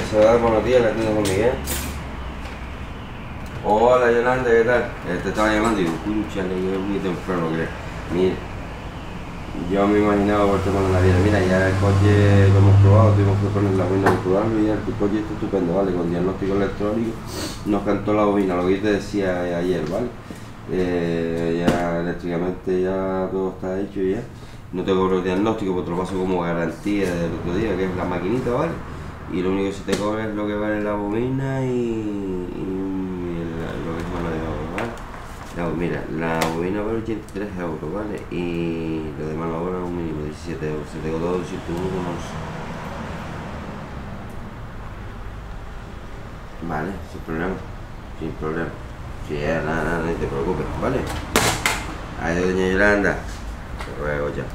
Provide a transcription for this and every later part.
Hola, buenos días, la atiendo con Miguel. Hola Yolanda, ¿qué tal? Te estaba llamando y digo, cúnchale, que es muy temprano, creo. Mira, yo me imaginaba verte con la vida. Mira, ya el coche lo hemos probado, tuvimos que poner la bobina y probarlo y ya el coche está estupendo, ¿vale? Con diagnóstico electrónico nos cantó la bobina, lo que yo te decía ayer, ¿vale? Ya eléctricamente ya todo está hecho y ya. No te cobro el diagnóstico, pues te lo paso como garantía del otro día, que es la maquinita, ¿vale? Y lo único que se te cobra es lo que vale la bobina lo que es mano de obra, ¿vale? Mira, la bobina vale 83 euros, ¿vale? Y lo de mano de obra es un mínimo de 17 euros. Se te cobra 201 más. Vale, sin problema. Sin problema. Sí, nada, no te preocupes, ¿vale? Adiós, doña Yolanda. Hasta luego, ya.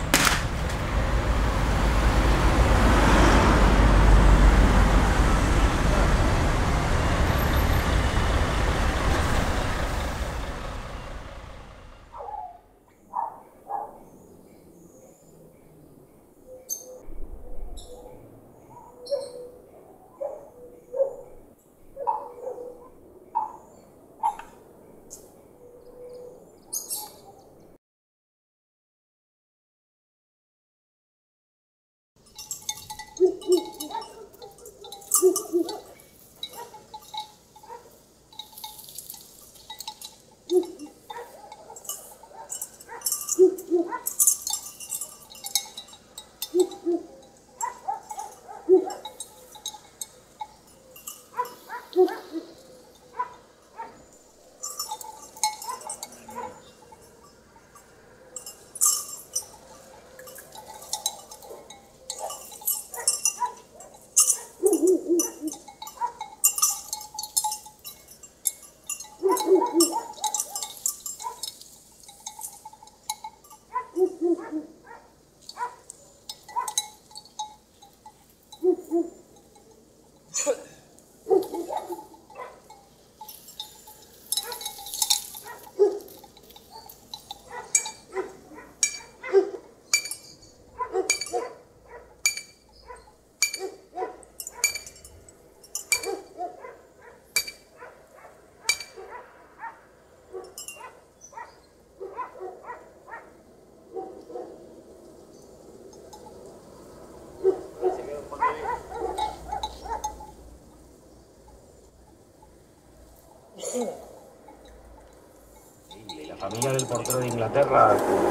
Y la familia del portero de Inglaterra,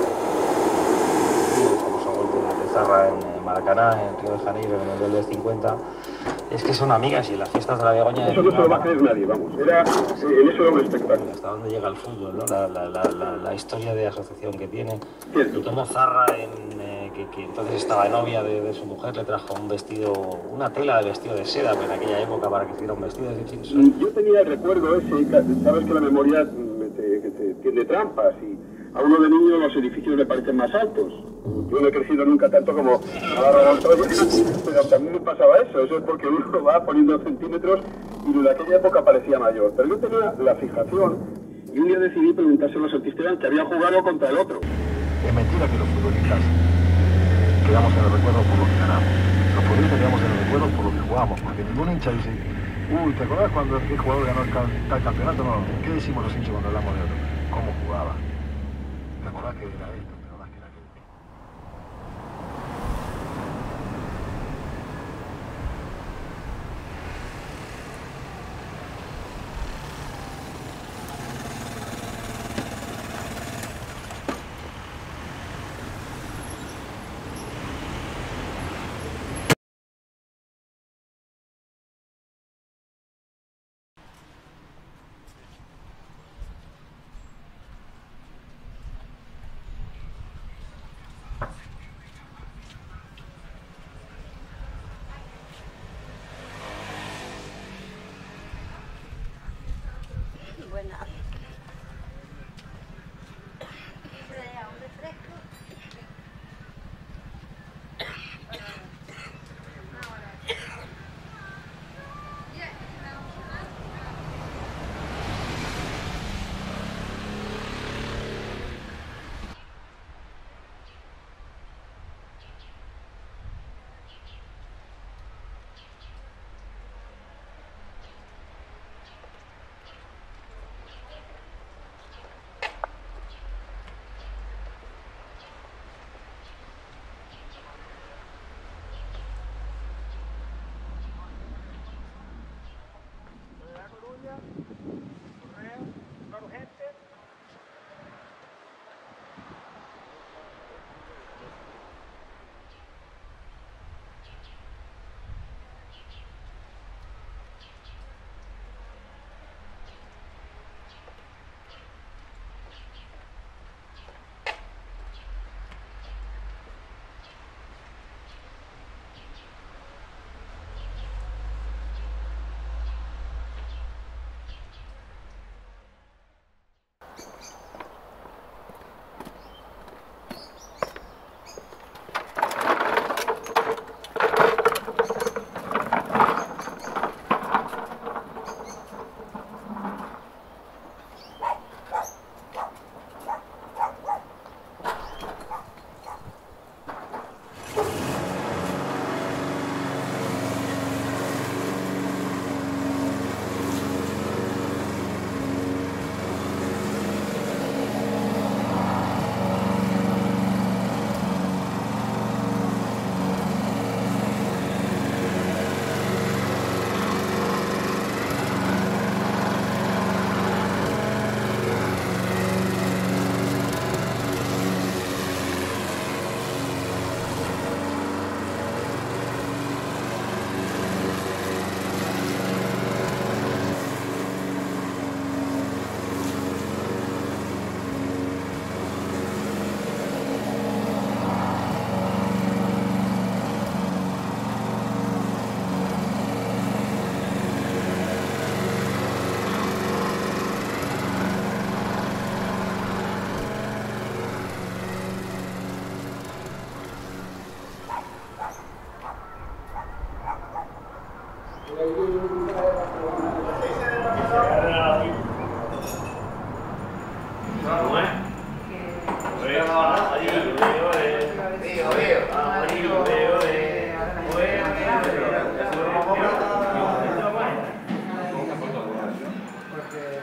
como se ha vuelto de Zarra en Maracaná, en Río de Janeiro, en el Mundial del 50, es que son amigas y en las fiestas de la Begoña... Eso no se lo va a creer nadie, vamos. En eso era un espectáculo. Hasta dónde llega el fútbol, ¿no? La historia de asociación que tiene. Cierto. Y cómo Zarra, que entonces estaba novia de su mujer, le trajo un vestido, una tela de vestido de seda en aquella época para que hiciera un vestido. Es decir, yo tenía el recuerdo ese, sabes que la memoria te tiende trampas y a uno de niño los edificios le parecen más altos. Yo no he crecido nunca tanto como ahora Montoya, pero también me pasaba eso es porque uno va poniendo centímetros y en aquella época parecía mayor. Pero yo tenía la fijación y un día decidí preguntárselo a los artistas que habían jugado contra el otro. Es mentira que los futbolistas quedamos en el recuerdo por lo que ganamos. Los futbolistas quedamos en el recuerdo por lo que jugamos, porque ningún hincha dice, uy, ¿te acordás cuando el jugador ganó tal campeonato? No, ¿qué decimos los hinchas cuando hablamos de otro? ¿Cómo jugaba? ¿Te acordás que era esto? ¿Te acordás que era aquello? Buena.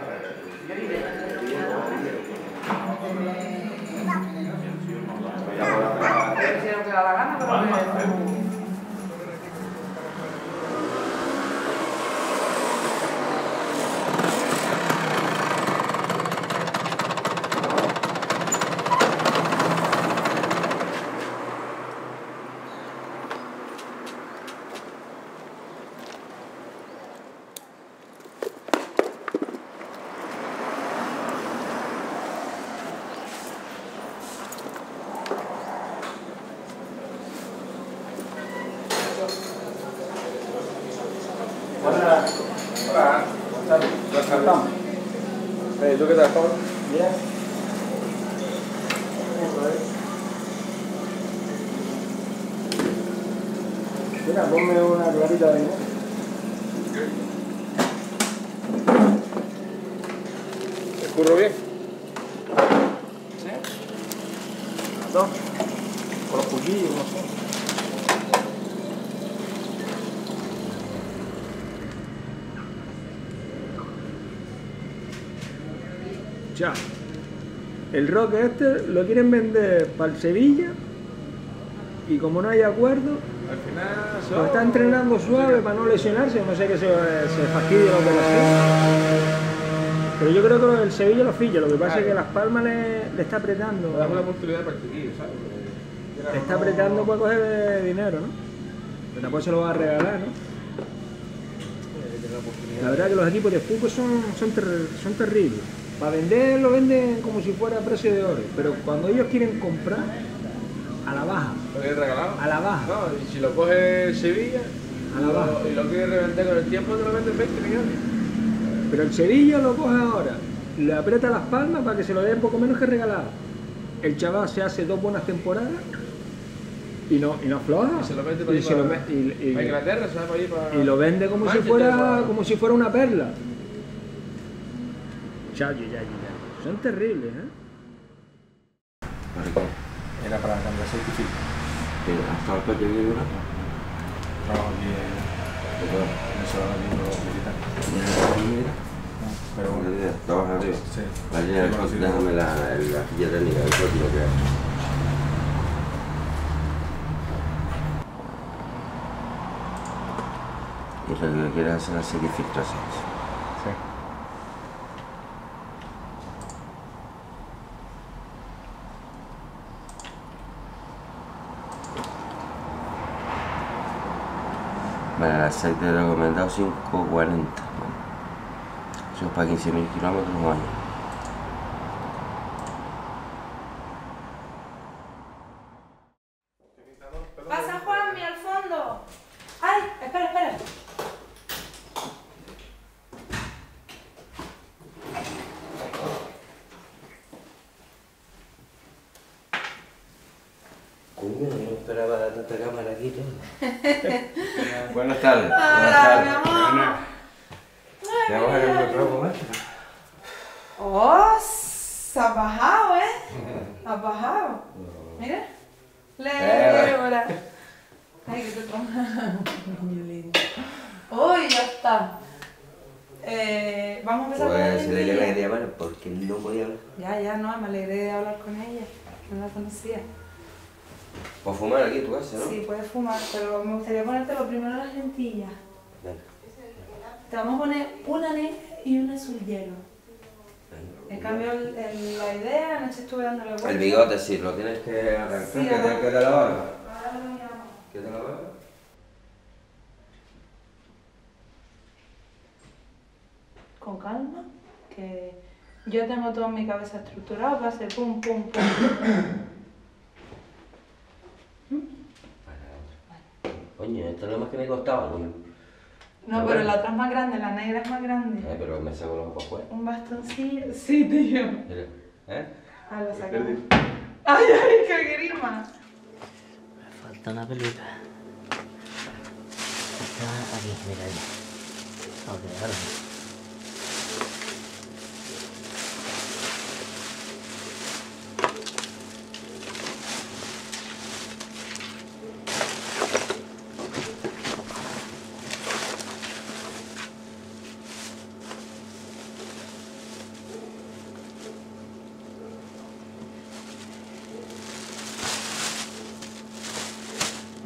Prefiero que da la gana, pero que... Hola. Buenas tardes. ¿Tú qué tal, Pablo? Bien. Mira, ponme una clarita de limón. ¿Te escurro bien? ¿Sí? ¿Dos? Con los cuchillos, no sé. Ya, el Roque este lo quieren vender para el Sevilla y como no hay acuerdo, al final pues está entrenando suave para no lesionarse, no sé que se fastidie la operación. Pero yo creo que el Sevilla lo filla, lo que pasa es que Las Palmas le está apretando. Le damos la oportunidad para el chiquillo, ¿sabes? Le está apretando para coger dinero, ¿no? Pero después se lo va a regalar, ¿no? La verdad que los equipos de fútbol son terribles. Para vender lo venden como si fuera precio de oro, pero cuando ellos quieren comprar, a la baja. ¿Lo quieres regalado? A la baja. No, y si lo coge Sevilla a la baja. Y lo quieres revender con el tiempo, te lo vendes 20 millones. Pero el Sevilla lo coge ahora, le aprieta Las Palmas para que se lo den poco menos que regalado. El chaval se hace 2 buenas temporadas y no afloja. Y se lo mete para Inglaterra, se va para allí para... Y lo vende como si fuera una perla. Ya. Son terribles, ¿eh? ¿Para qué? Era para cambiar certificado. ¿Hasta el coche vive una? Trabajo aquí en el salón aquí de los militares. Pero bueno. ¿Trabajas arriba? Sí. Vale, déjame la ficha técnica del coche lo que hay. Y lo que quieres hacer es seguir filtraciones. Sí. Vale, el aceite recomendado 5.40. Eso es para 15.000 kilómetros o años. ¡Pasa, Juanmi, al fondo! ¡Ay! Espera. Coño, no esperaba tanta cámara aquí todo. Buenas tardes. Hola, mi amor. ¿Te vamos a encontrar con esto? ¡Oh! Se ha bajado, ¿eh? Ha bajado. Mira. Hola. Ay, que te tomas. Niño lindo. ¡Uy, ya está! Vamos a empezar con Pues se le el llama día. de llamar porque no podía hablar. Ya, no, me alegré de hablar con ella. No la conocía. Por fumar aquí en tu casa, ¿no? Sí, puedes fumar, pero me gustaría ponerte lo primero las lentillas. Venga. Te vamos a poner una negra y una azul hielo. En cambio, la idea, anoche estuve dándole vuelta. El bigote sí, lo tienes que arrancar, Sí, que te la barba. Ahora lo llamo. ¿Qué te la barba? Con calma, que yo tengo todo en mi cabeza estructurado, va a ser pum, pum, pum. Coño, esto es lo más que me costaba, coño. No, pero la otra es más grande, la negra es más grande. Pero me saco los ojos fuera. Un bastoncillo. Sí, tío. ¿Eh? Ah, lo sacamos. ¡Ay, qué grima! Me falta una peluca. Está aquí, mira ahí. Ok, ahora sí.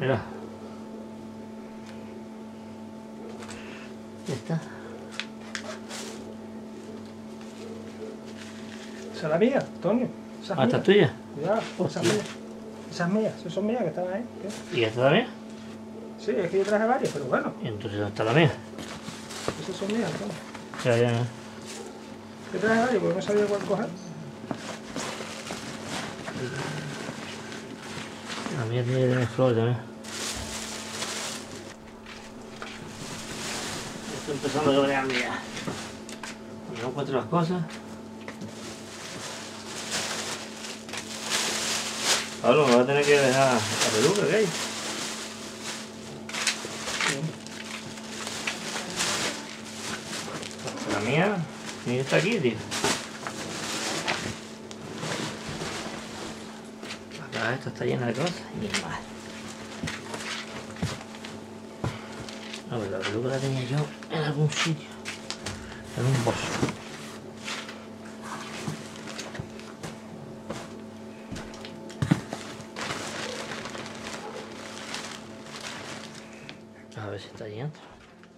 Mira. Ya está. ¿Esa es la mía, Antonio? ¿Esa es Ah, ¿esta mía? es tuya? Cuidado, esa es mía. Esas mías, esas son mías que estaban ahí. ¿Qué? ¿Y esta también? Sí, es que yo traje varias, pero bueno. ¿Y entonces dónde está la mía? Esas son mías, Antonio. Ya. Yo traje varias porque no sabía cuál coger. La mía tiene que tener flor también. Estoy empezando a cabrearme ya. Cuando no encuentro las cosas. Pablo, me va a tener que dejar la peluca, ¿qué hay? La mía, tiene que estar aquí, tío. Acá esta está llena de cosas. Y más. A ver, la peluca la tenía yo en algún sitio. En un bolso. A ver si está ahí dentro.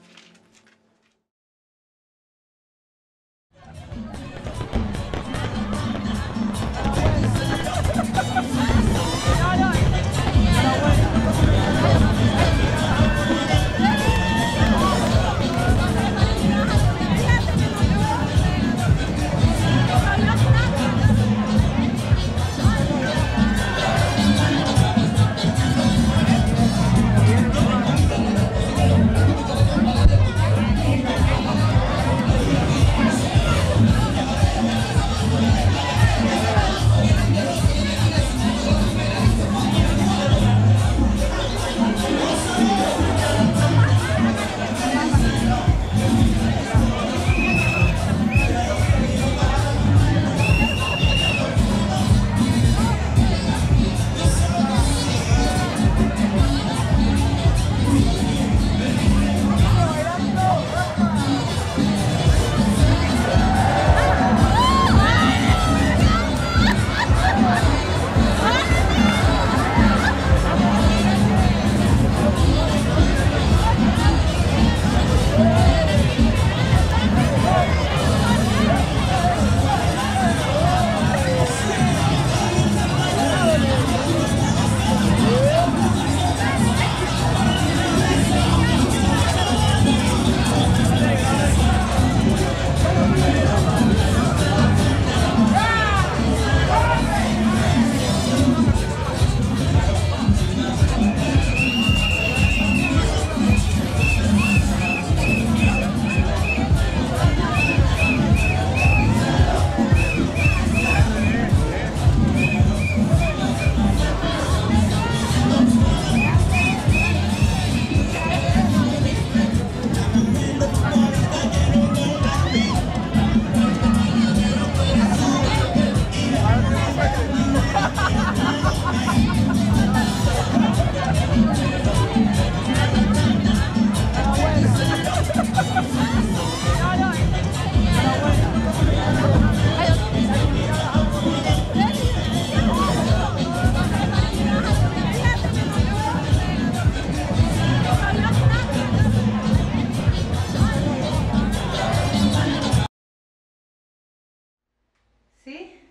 ¿Sí?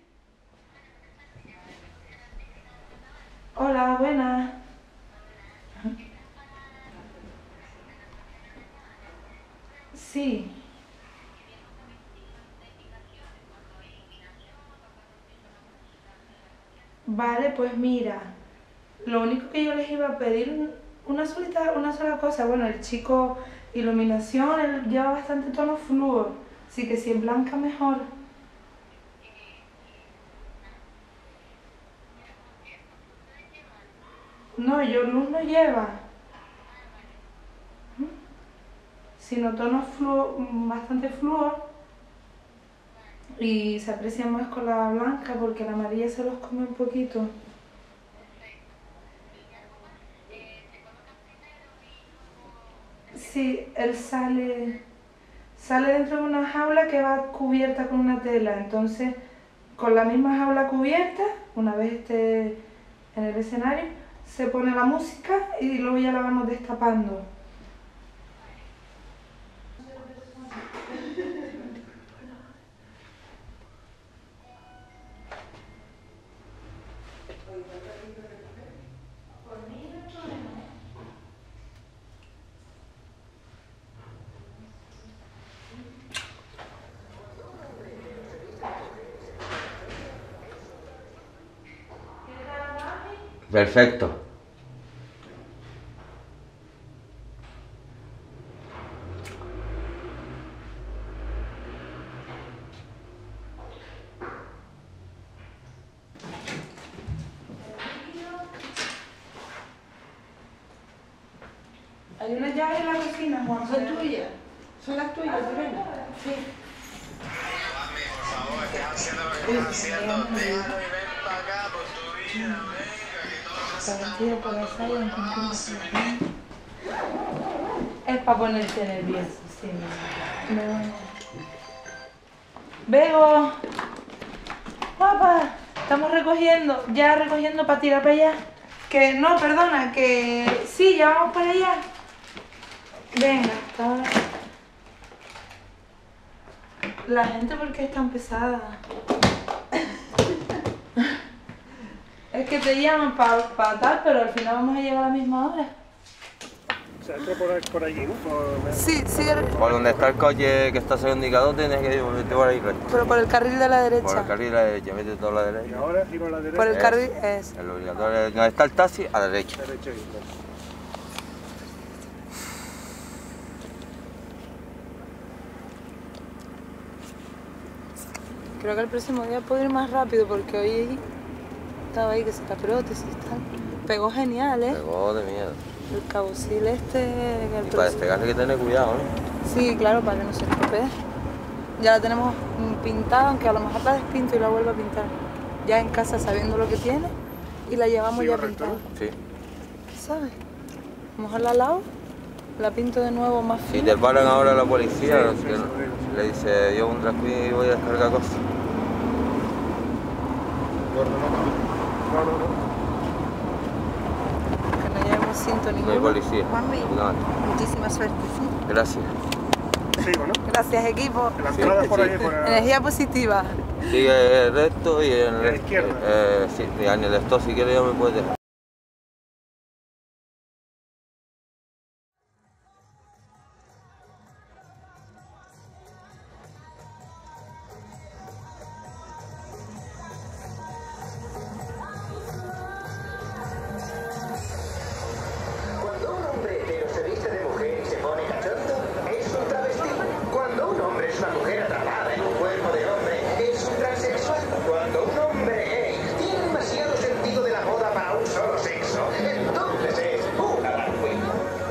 Hola, buenas. Sí. Vale, pues mira, lo único que yo les iba a pedir una sola cosa. Bueno, el chico iluminación, él lleva bastante tono flúor, así que si en blanca mejor. No, yo luz no lleva. Sino tonos bastante flúor. Y se aprecia más con la blanca porque la amarilla se los come un poquito. Sí, él sale dentro de una jaula que va cubierta con una tela. Entonces, con la misma jaula cubierta, una vez esté en el escenario, se pone la música y luego ya la vamos destapando. Perfecto. Hay una llave en la cocina, Juan. ¿Son tuyas? ¿Son las tuyas, Lorena? Sí. Mami, por favor, estás haciendo lo que estás haciendo. Déjalo y ven para acá por tu vida, venga, que todo se está Partido por la sala, encontramos es para ponerte nervioso, sí. Bego, papá, estamos recogiendo, ya recogiendo para tirar para allá. Que no, perdona, que sí, ya vamos para allá. Venga, hasta ahora. La gente, ¿por qué es tan pesada? Es que te llaman para tal, pero al final vamos a llegar a la misma hora. O sea, entra por allí, ¿no? Sí, sí. Por donde está el coche que está ese indicador tienes que ir por ahí recto. Pero por el carril de la derecha. Por el carril de la derecha, mete todo a la derecha. Y ahora giro a la derecha. Por el carril es. El obligatorio, donde está el taxi, a la derecha. Derecha y Creo que el próximo día puedo ir más rápido porque hoy estaba ahí que se la prótesis y tal. Pegó genial, ¿eh? Pegó de miedo. El cabucil este... Y para despegarse hay que tener cuidado, ¿no? Sí, claro, para que no se estropee. Ya la tenemos pintada, aunque a lo mejor la despinto y la vuelvo a pintar. Ya en casa sabiendo lo que tiene y la llevamos ya pintada. Sí. ¿Sabes? A lo mejor la lavo, la pinto de nuevo más fina. Si te paran ahora la policía, le dice yo un drag queen y voy a descargar cosas. Que no llevemos cinto ninguno. No hay policía. Juanmi, No. muchísima suerte, ¿sí? Gracias. sigo, ¿no? Gracias, equipo. La entrada por ahí, por Energía positiva. Sigue recto y en a la izquierda. sí, y en el stop si quieres ya me puedes dejar. Cuando un hombre hetero se viste de mujer y se pone cachondo, es un travesti. Cuando un hombre es una mujer atrapada en un cuerpo de hombre, es un transexual. Cuando un hombre gay tiene demasiado sentido de la moda para un solo sexo, entonces es una drag queen.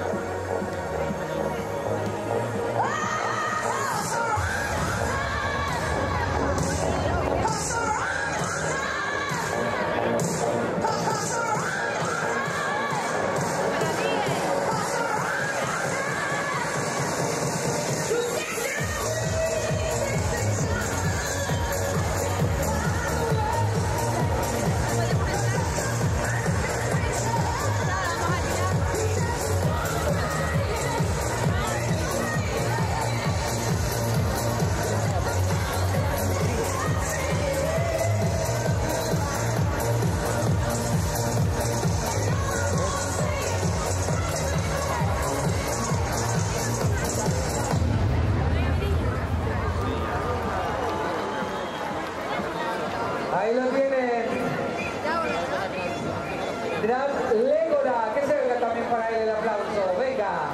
Ahí lo tienen. Drag Légora, que se venga también para él el aplauso. Venga.